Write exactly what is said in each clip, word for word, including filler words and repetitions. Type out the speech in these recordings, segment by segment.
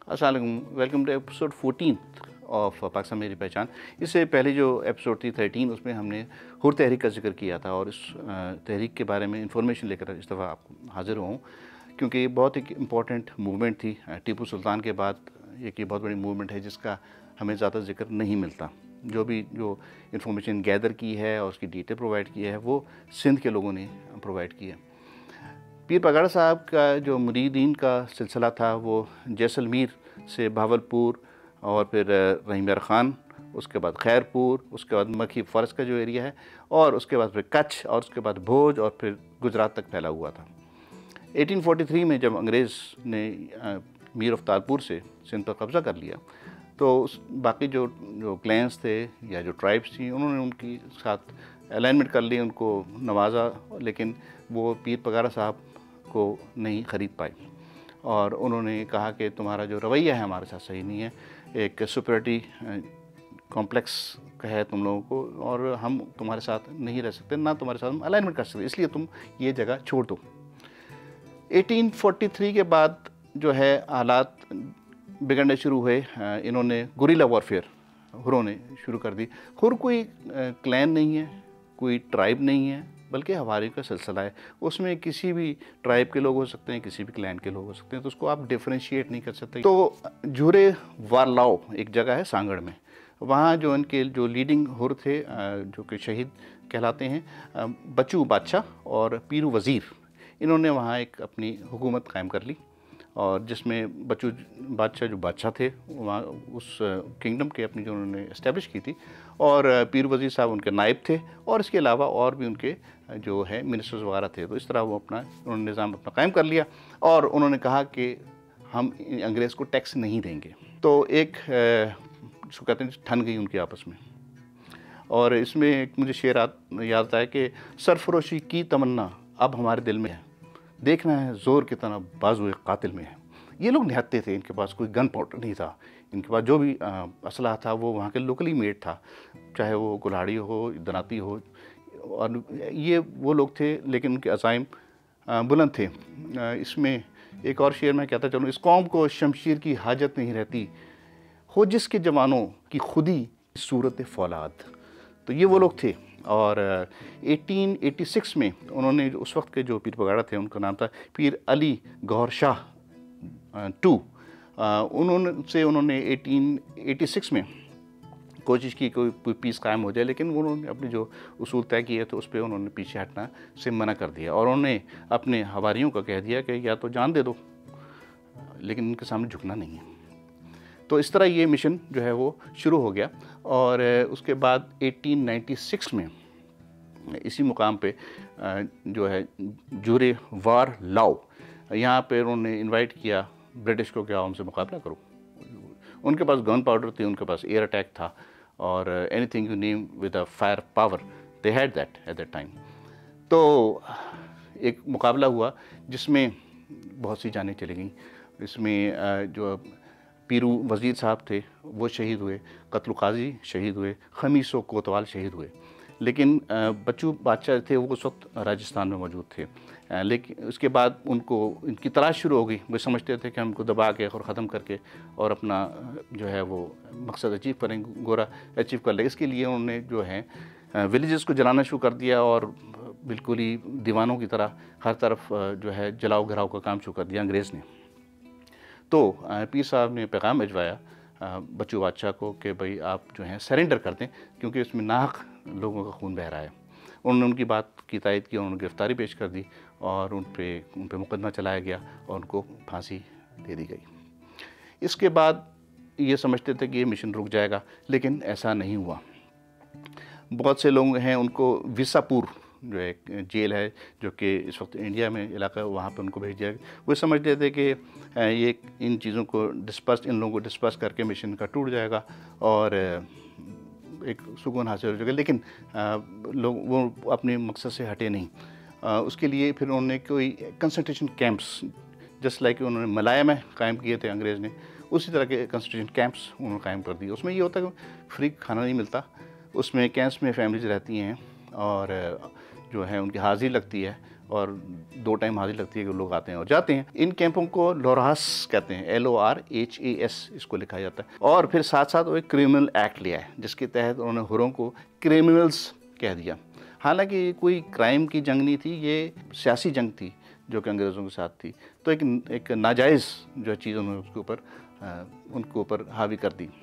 अस्सलाम वालेकुम, welcome to episode fourteen of Pakistan मेरी पहचान। इससे पहले जो एपिसोड थी थर्टीन, उसमें हमने हुर तहरीक का जिक्र किया था और इस तहरीक के बारे में इंफॉर्मेशन लेकर इस दफ़ा आपको हाजिर हूँ, क्योंकि ये बहुत एक इम्पॉर्टेंट मूवमेंट थी। टीपू सुल्तान के बाद एक ये बहुत बड़ी मूवमेंट है जिसका हमें ज़्यादा जिक्र नहीं मिलता। जो भी जो इन्फॉर्मेशन गैदर की है और उसकी डिटेल प्रोवाइड की है वो सिंध के लोगों ने प्रोवाइड की है। पीर पगाड़ा साहब का जो मुरीदीन का सिलसिला था वो जैसलमेर से भावलपुर और फिर रहीम यार ख़ान, उसके बाद खैरपुर, उसके बाद मक्खी फ़र्स का जो एरिया है, और उसके बाद फिर कच्छ, और उसके बाद भोज, और फिर गुजरात तक फैला हुआ था। अठारह सौ तैंतालीस में जब अंग्रेज़ ने मीर अफ्तारपुर से सिंध पर कब्ज़ा कर लिया तो उस बाकी जो जो क्लैंस थे या जो ट्राइब्स थी उन्होंने उनकी साथ अलाइनमेंट कर ली, उनको नवाजा, लेकिन वो पीर पगाड़ा साहब को नहीं ख़रीद पाई और उन्होंने कहा कि तुम्हारा जो रवैया है हमारे साथ सही नहीं है, एक सुपरियरिटी कॉम्प्लेक्स का है तुम लोगों को और हम तुम्हारे साथ नहीं रह सकते, ना तुम्हारे साथ हम अलाइनमेंट कर सकते, इसलिए तुम ये जगह छोड़ दो। अठारह सौ तैंतालीस के बाद जो है हालात बिगड़ने शुरू हुए। इन्होंने गुरिल्ला वॉरफेयर हुरों ने शुरू कर दी। हुर कोई क्लैन नहीं है, कोई ट्राइब नहीं है, बल्कि हवारी का सिलसिला है। उसमें किसी भी ट्राइब के लोग हो सकते हैं, किसी भी क्लैन के लोग हो सकते हैं, तो उसको आप डिफ्रेंशिएट नहीं कर सकते। तो झूरे वारलाओ एक जगह है सांगड़ में, वहाँ जो इनके जो लीडिंग हुर थे जो कि शहीद कहलाते हैं, बच्चू बादशाह और पीरू वज़ीर, इन्होंने वहाँ एक अपनी हुकूमत कायम कर ली और जिसमें बच्चू बादशाह जो बादशाह थे वहाँ उस किंगडम के अपनी जो उन्होंने इस्टेब्लिश की थी, और पीर वज़ीर साहब उनके नायब थे, और इसके अलावा और भी उनके जो है मिनिस्टर्स वगैरह थे। तो इस तरह वो अपना उन्होंने निज़ाम अपना कायम कर लिया और उन्होंने कहा कि हम अंग्रेज़ को टैक्स नहीं देंगे। तो एक जिसको कहते हैं ठन गई उनकी आपस में। और इसमें एक मुझे शेर याद आता है कि सरफरोशी की तमन्ना अब हमारे दिल में है, देखना है ज़ोर कितना बाजुए कातिल में है। ये लोग निहत्ते थे, इनके पास कोई गन पाउडर नहीं था, इनके पास जो भी असलहा था वो वहाँ के लोकली मेड था, चाहे वो कुल्हाड़ी हो, दनाती हो, और ये वो लोग थे, लेकिन उनके अज़ाइम बुलंद थे। इसमें एक और शेर मैं कहता चलूँ, इस कौम को शमशीर की हाजत नहीं रहती, हो जिसके जवानों की खुदी सूरत फौलाद। तो ये वो लोग थे। और अठारह सौ छियासी में उन्होंने उस वक्त के जो पीर पगाड़ा थे उनका नाम था पीर अली गौहर शाह टू, उन्होंने से उन्होंने अठारह सौ छियासी में कोशिश की कोई पीस कायम हो जाए, लेकिन उन्होंने अपनी जो उसूल तय किए तो उस पर उन्होंने पीछे हटना से मना कर दिया और उन्होंने अपने हवारियों को कह दिया कि या तो जान दे दो, लेकिन उनके सामने झुकना नहीं है। तो इस तरह ये मिशन जो है वो शुरू हो गया। और उसके बाद अठारह सौ छियानवे में इसी मुकाम पे जो है झूरे वार लाओ, यहाँ पे उन्होंने इनवाइट किया ब्रिटिश को कि आओ हमसे मुकाबला करो। उनके पास गन पाउडर थी, उनके पास एयर अटैक था, और anything you name with a fire power they had that at that time. तो एक मुकाबला हुआ जिसमें बहुत सी जानें चली गईं। इसमें जो पीरू वज़ीर साहब थे वो शहीद हुए, कत्ल काजी शहीद हुए, खमीसो कोतवाल शहीद हुए, लेकिन बच्चू बादशाह थे वो उस वक्त राजस्थान में मौजूद थे। लेकिन उसके बाद उनको इनकी तलाश शुरू हो गई। वो समझते थे कि हमको दबा के और ख़त्म करके और अपना जो है वो मकसद अचीव करेंगे, गोरा अचीव कर लेंगे। इसके लिए उन्होंने जो है विलेजेस को जलाना शुरू कर दिया और बिल्कुल ही दीवानों की तरह हर तरफ जो है जलाओ घराव का काम शुरू कर दिया अंग्रेज़ ने। तो पीर साहब ने पैगाम भिजवाया बच्चू बादशाह को कि भाई आप जो हैं सरेंडर कर दें, क्योंकि इसमें नाहक लोगों का खून बह रहा है। उन्होंने उनकी बात की तायद की, उन्होंने गिरफ्तारी पेश कर दी और उन पे उन पे मुकदमा चलाया गया और उनको फांसी दे दी गई। इसके बाद ये समझते थे कि ये मिशन रुक जाएगा, लेकिन ऐसा नहीं हुआ। बहुत से लोग हैं उनको विसापुर जो एक जेल है जो कि इस वक्त इंडिया में इलाका है, वहाँ पे उनको भेज दिया गया। वो समझते थे कि ये इन चीज़ों को डिस्पर्स इन लोगों को डिस्पर्स करके मिशन का टूट जाएगा और एक सुकून हासिल हो जाएगा, लेकिन लोग वो अपने मकसद से हटे नहीं। उसके लिए फिर उन्होंने कोई कंसंट्रेशन कैंप्स जस्ट लाइक उन्होंने मलाया में कायम किए थे अंग्रेज़ ने, उसी तरह के कंसंट्रेशन कैंप्स उन्होंने कायम कर दिए। उसमें ये होता है कि फ्री खाना नहीं मिलता, उसमें कैंप्स में फैमिलीज रहती हैं और जो है उनकी हाज़िरी लगती है और दो टाइम हाजिरी लगती है कि लोग आते हैं और जाते हैं। इन कैंपों को लोरहास कहते हैं, L O R H A S इसको लिखा जाता है। और फिर साथ साथ वो एक क्रिमिनल एक्ट लिया है जिसके तहत उन्होंने हुरों को क्रिमिनल्स कह दिया। हालांकि कोई क्राइम की जंग नहीं थी, ये सियासी जंग थी जो कि अंग्रेज़ों के साथ थी। तो एक एक नाजायज़ जो चीज़ उन्होंने उसके ऊपर उनके ऊपर हावी कर दी।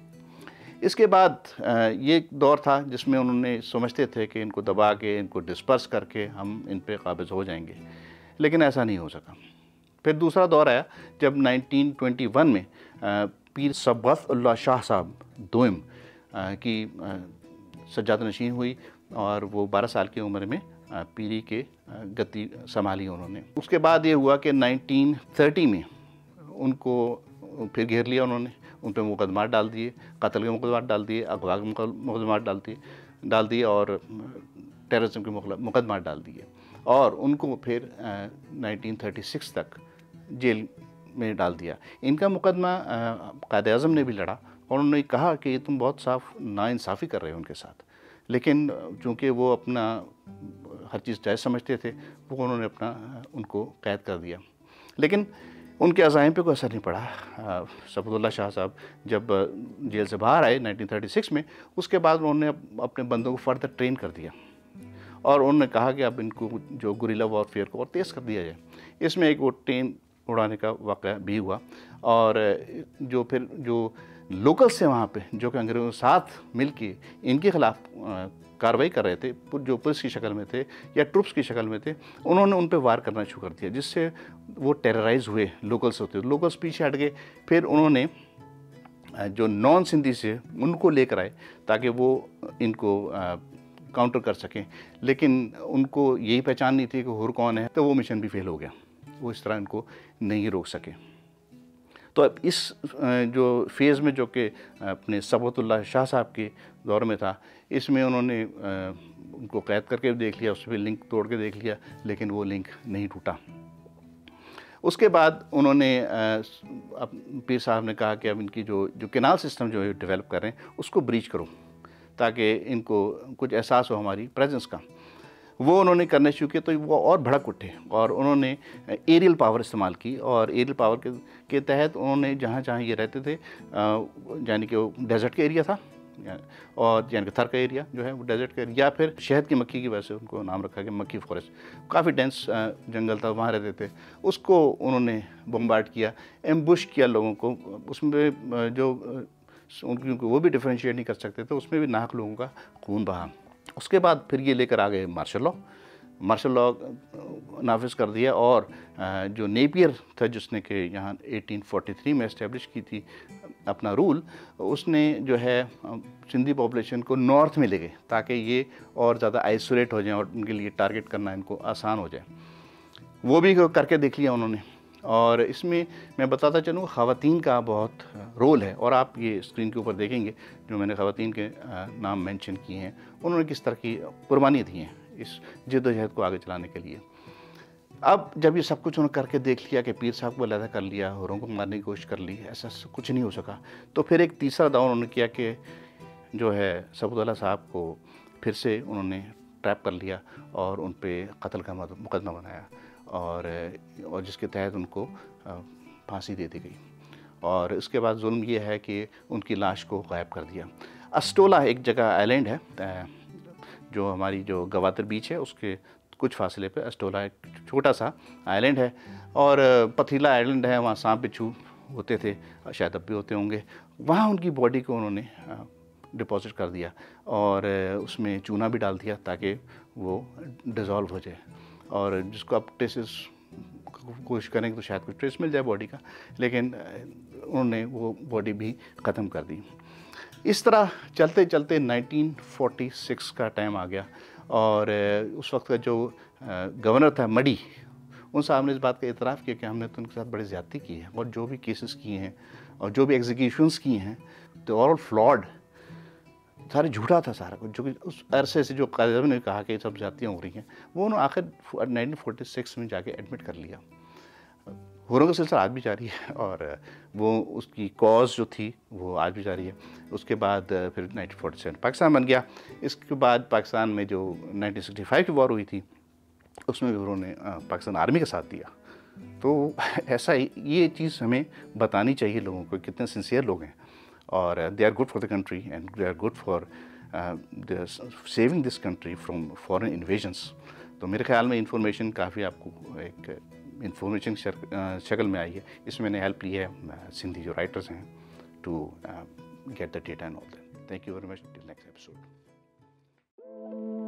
इसके बाद ये एक दौर था जिसमें उन्होंने समझते थे कि इनको दबा के, इनको डिस्पर्स करके हम इन पे काबिज़ हो जाएंगे, लेकिन ऐसा नहीं हो सका। फिर दूसरा दौर आया जब नाइनटीन ट्वेंटी वन में पीर सब्गत-उल्लाह शाह साहब दोइम की सज्जाद नशीन हुई और वो बारह साल की उम्र में पीरी के गद्दी संभाली उन्होंने। उसके बाद ये हुआ कि नाइनटीन थर्टी में उनको फिर घेर लिया उन्होंने, उन पर मुकदमा डाल दिए, कत्ल के मुकदमा डाल दिए, अगवा के मुकदमा डाल दिए डाल दिए और टेररिज्म के मुकदमा डाल दिए और उनको फिर नाइनटीन थर्टी सिक्स तक जेल में डाल दिया। इनका मुकदमा कायद-ए-आज़म ने भी लड़ा और उन्होंने कहा कि तुम बहुत साफ नाइंसाफ़ी कर रहे हो उनके साथ, लेकिन चूँकि वो अपना हर चीज़ जायज़ समझते थे, वो उन्होंने अपना उनको कैद कर दिया। लेकिन उनके अज़ाइम पे कोई असर नहीं पड़ा। सब्गत-उल्लाह शाह साहब जब जेल से बाहर आए नाइनटीन थर्टी सिक्स में, उसके बाद उन्होंने अपने बंदों को फर्दर ट्रेन कर दिया और उन्होंने कहा कि अब इनको जो गुरिल्ला वॉरफेयर को और तेज़ कर दिया जाए। इसमें एक वो ट्रेन उड़ाने का वाक़या भी हुआ और जो फिर जो लोकल्स थे वहाँ पे, जो कि अंग्रेज़ों के साथ मिल के इनके ख़िलाफ़ कार्रवाई कर रहे थे, जो पुलिस की शक्ल में थे या ट्रुप्स की शक्ल में थे, उन्होंने उन पे वार करना शुरू कर दिया, जिससे वो टेरराइज़ हुए। लोकल्स होते लोकल्स पीछे हट गए। फिर उन्होंने जो नॉन सिंधी से उनको लेकर आए ताकि वो इनको काउंटर कर सकें, लेकिन उनको यही पहचान नहीं थी कि हुर कौन है, तो वो मिशन भी फेल हो गया। वो इस तरह इनको नहीं रोक सके। तो अब इस जो फेज़ में जो कि अपने सब्गत-उल्लाह शाह साहब के दौर में था, इसमें उन्होंने उनको कैद करके भी देख लिया, उसमें लिंक तोड़ के देख लिया, लेकिन वो लिंक नहीं टूटा। उसके बाद उन्होंने पीर साहब ने कहा कि अब इनकी जो जो कैनाल सिस्टम जो है डेवलप कर रहे हैं उसको ब्रीच करो ताकि इनको कुछ एहसास हो हमारी प्रेजेंस का। वो उन्होंने करने शुरू किए तो वो और भड़क उठे और उन्होंने एरियल पावर इस्तेमाल की और एरियल पावर के के तहत उन्होंने जहाँ जहाँ ये रहते थे, यानी कि वो डेजर्ट का एरिया था और यानी कि थर का एरिया जो है वो डेजर्ट का एरिया, या फिर शहद की मक्खी की वजह से उनको नाम रखा गया मक्खी फॉरेस्ट, काफ़ी डेंस जंगल था, वहाँ रहते थे। उसको उन्होंने बम्बार्ड किया, एम्बुश किया लोगों को। उसमें जो उनकी वो भी डिफ्रेंशिएट नहीं कर सकते थे, उसमें भी नाहक लोगों का खून बहा। उसके बाद फिर ये लेकर आ गए मार्शल लॉ। मार्शल लॉ नाफिज कर दिया और जो नेपियर था जिसने कि यहाँ एटीन फोर्टी थ्री में इस्टेब्लिश की थी अपना रूल, उसने जो है सिंधी पॉपुलेशन को नॉर्थ में ले गए ताकि ये और ज़्यादा आइसोलेट हो जाएं और उनके लिए टारगेट करना इनको आसान हो जाए। वो भी करके देख लिया उन्होंने। और इसमें मैं बताता चलूँ ख़वातीन का बहुत रोल है और आप ये स्क्रीन के ऊपर देखेंगे जो मैंने ख़वातीन के नाम मेंशन किए हैं, उन्होंने किस तरह की कुर्बानियाँ दी हैं इस जद्दोजहद को आगे चलाने के लिए। अब जब ये सब कुछ उन्होंने करके देख लिया कि पीर साहब को अलहदा कर लिया, हुरों को मारने की कोशिश कर ली, ऐसा कुछ नहीं हो सका, तो फिर एक तीसरा दाव उन्होंने किया कि जो है सब्गत-उल्लाह साहब को फिर से उन्होंने ट्रैप कर लिया और उन पर कत्ल का मुकदमा बनाया और और जिसके तहत उनको फांसी दे दी गई। और इसके बाद जुल्म ये है कि उनकी लाश को गायब कर दिया। अस्टोला एक जगह आइलैंड है, जो हमारी जो गवादर बीच है उसके कुछ फासले पे अस्टोला एक छोटा सा आइलैंड है और पथरीला आइलैंड है, वहाँ सांप बिच्छू होते थे, शायद अब भी होते होंगे। वहाँ उनकी बॉडी को उन्होंने डिपॉजिट कर दिया और उसमें चूना भी डाल दिया ताकि वो डिज़ोल्व हो जाए और जिसको आप ट्रेसेस कोशिश करेंगे तो शायद कुछ ट्रेस मिल जाए बॉडी का, लेकिन उन्होंने वो बॉडी भी ख़त्म कर दी। इस तरह चलते चलते नाइनटीन फोर्टी सिक्स का टाइम आ गया और उस वक्त का जो गवर्नर था मडी, उन साहब ने इस बात का इतराफ़ किया कि हमने तो उनके साथ बड़ी ज़्यादती की है और जो भी केसेस किए हैं और जो भी एग्जीक्यूशंस किए हैं तो ऑल फ्लॉड, सारे झूठा था सारा कुछ, जो कि उस अरसे से जो कायदे ने कहा कि सब जातियाँ हो रही हैं, वो उन्होंने आखिर नाइनटीन फोर्टी सिक्स में जाके एडमिट कर लिया। हुरों का सिलसिला आज भी जारी है और वो उसकी कॉज जो थी वो आज भी जारी है। उसके बाद फिर नाइनटीन फोर्टी सेवन पाकिस्तान बन गया। इसके बाद पाकिस्तान में जो नाइनटीन सिक्सटी फाइव की वॉर हुई थी उसमें भी उन्होंने अ, पाकिस्तान आर्मी का साथ दिया। तो ऐसा ही ये चीज़ हमें बतानी चाहिए लोगों को, कितने सिंसियर लोग हैं और they are good for the country and they are good for saving this country from foreign invasions. तो मेरे ख्याल में इंफॉर्मेशन काफ़ी आपको एक इंफॉर्मेशन शक्ल में आई है। इसमें मैंने हेल्प ली है uh, सिंधी जो राइटर्स हैं to get the data and all that. Thank you very much, till next episode.